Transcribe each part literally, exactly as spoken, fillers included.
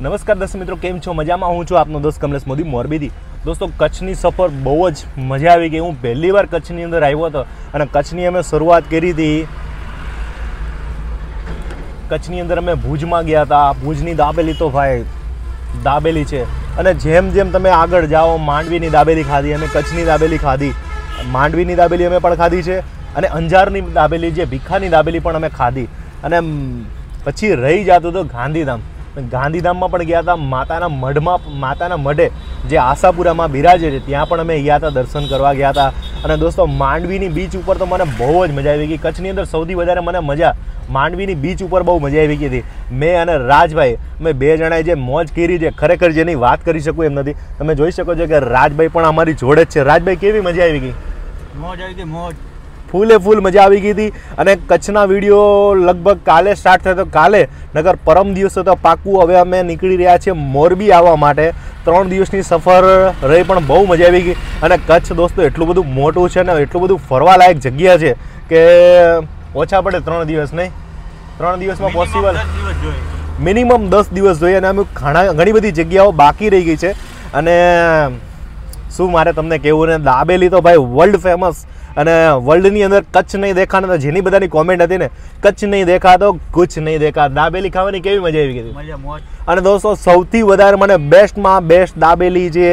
નમસ્કાર દર્શક મિત્રો, કેમ છો? મજામાં? હું છું આપનો દોસ્ત કમલેશ મોદી મોરબીથી। દોસ્તો, કચ્છની સફર બહુ જ મજા આવી ગઈ। હું પહેલી વાર કચ્છની અંદર આવ્યો હતો અને કચ્છની અમે શરૂઆત કરી હતી। કચ્છની અંદર અમે ભુજમાં ગયા હતા। ભુજની દાબેલી તો ભાઈ દાબેલી છે। અને જેમ જેમ તમે આગળ જાઓ, માંડવીની દાબેલી ખાધી, અમે કચ્છની દાબેલી ખાધી, માંડવીની દાબેલી અમે પણ ખાધી છે, અને અંજારની દાબેલી જે ભીખાની દાબેલી પણ અમે ખાધી। અને પછી રહી જતું તો ગાંધીધામ। ગાંધીધામમાં પણ ગયા હતા। માતાના મઢમાં માતાના મઢે જે આશાપુરામાં બિરાજે છે ત્યાં પણ અમે ગયા હતા, દર્શન કરવા ગયા હતા। અને દોસ્તો, માંડવીની બીચ ઉપર તો મને બહુ જ મજા આવી ગઈ। કચ્છની અંદર સૌથી વધારે મને મજા માંડવીની બીચ ઉપર બહુ મજા આવી ગઈ હતી। મેં અને રાજભાઈ અમે બે જણાએ જે મોજ કરી છે, ખરેખર જેની વાત કરી શકું એમ નથી। તમે જોઈ શકો છો કે રાજભાઈ પણ અમારી જોડે જ છે। રાજભાઈ, કેવી મજા આવી ગઈ? મોજ આવી ગઈ, મોજ ફૂલે ફૂલ મજા આવી ગઈ હતી। અને કચ્છના વિડીયો લગભગ કાલે સ્ટાર્ટ થયો તો કાલે નગર પરમ દિવસે તો પાકું હવે અમે નીકળી રહ્યા છીએ મોરબી આવવા માટે। ત્રણ દિવસની સફર રહી પણ બહુ મજા આવી ગઈ। અને કચ્છ દોસ્તો એટલું બધું મોટું છે ને, એટલું બધું ફરવાલાયક જગ્યા છે કે ઓછા પડે ત્રણ દિવસ નહીં, ત્રણ દિવસમાં પોસિબલ મિનિમમ દસ દિવસ જોઈએ। અને અમે ઘણા ઘણી બધી જગ્યાઓ બાકી રહી ગઈ છે। અને શું મારે તમને કહેવું ને, દાબેલી તો ભાઈ વર્લ્ડ ફેમસ। અને વર્લ્ડની અંદર કચ્છ નહીં દેખા ને, જેની બધાની કોમેન્ટ હતી ને, કચ્છ નહીં દેખા તો કુછ નહીં દેખા। દાબેલી ખાવાની કેવી મજા આવી ગઈ હતી? અને દોસ્તો, સૌથી વધારે મને બેસ્ટમાં બેસ્ટ દાબેલી જે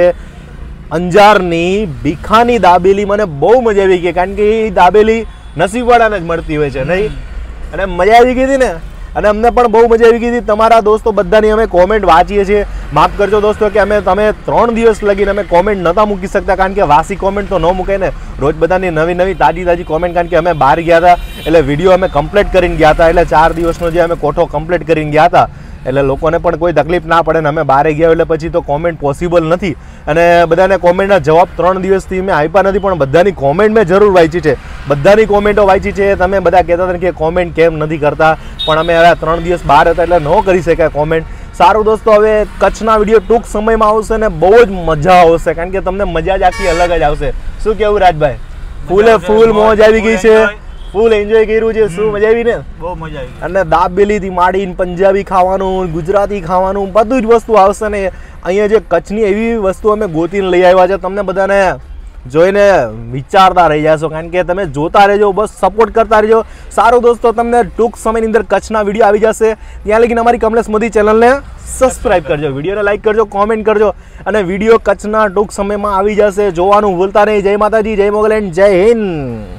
અંજારની ભીખાની દાબેલી મને બહુ મજા આવી ગઈ, કારણ કે એ દાબેલી નસીબવાળાને જ મળતી હોય છે નહીં? અને મજા આવી ગઈ હતી ને, અને અમને પણ બહુ મજા આવી ગઈ હતી। તમારા દોસ્તો બધાની અમે કોમેન્ટ વાંચીએ છીએ। માફ કરજો દોસ્તો કે અમે તમે ત્રણ દિવસ લગીને અમે કોમેન્ટ નહોતા મૂકી શકતા, કારણ કે વાસી કોમેન્ટ તો ન મૂકાય ને, રોજ બધાની નવી નવી તાજી તાજી કોમેન્ટ, કારણ કે અમે બહાર ગયા હતા એટલે વિડીયો અમે કમ્પ્લીટ કરીને ગયા હતા। એટલે ચાર દિવસનો જે અમે કોઠો કમ્પ્લીટ કરીને ગયા હતા એટલે લોકોને પણ કોઈ તકલીફ ના પડે ને, અમે બહાર ગયા એટલે પછી તો કોમેન્ટ પોસિબલ નથી। અને બધાને કોમેન્ટના જવાબ ત્રણ દિવસથી મેં આપ્યા નથી, પણ બધાની કોમેન્ટ મેં જરૂર વાંચી છે, બધાની કોમેન્ટો વાંચી છે। તમે બધા કહેતા હતા કે કોમેન્ટ કેમ નથી કરતા, પણ અમે હવે ત્રણ દિવસ બહાર હતા એટલે ન કરી શક્યા કોમેન્ટ। સારું દોસ્તો, હવે કચ્છના વિડીયો ટૂંક સમયમાં આવશે ને બહુ જ મજા આવશે, કારણ કે તમને મજા જ આખી અલગ જ આવશે। શું કેવું રાજભાઈ? ફૂલે ફૂલ મોજ આવી ગઈ છે, ફૂલ એન્જોય કર્યું છે। શું મજા આવી ને? બહુ મજા આવી। અને દાબેલીથી માંડીને પંજાબી ખાવાનું, ગુજરાતી ખાવાનું, બધું જ વસ્તુ આવશે ને। અહીંયા જે કચ્છની એવી વસ્તુ અમે ગોતીને લઈ આવ્યા છે, તમને બધાને જોઈને વિચારતા રહી જશો, કારણ કે તમે જોતા રહેજો, બસ સપોર્ટ કરતા રહેજો। સારું દોસ્તો, તમને ટૂંક સમયની અંદર કચ્છના વિડીયો આવી જશે। ત્યાં લગીને અમારી કમલેશ મોદી ચેનલને સબસ્ક્રાઇબ કરજો, વિડીયોને લાઇક કરજો, કોમેન્ટ કરજો, અને વિડીયો કચ્છના ટૂંક સમયમાં આવી જશે, જોવાનું ભૂલતા નહીં। જય માતાજી, જય મોગલેન્ડ, જય હિન્દ।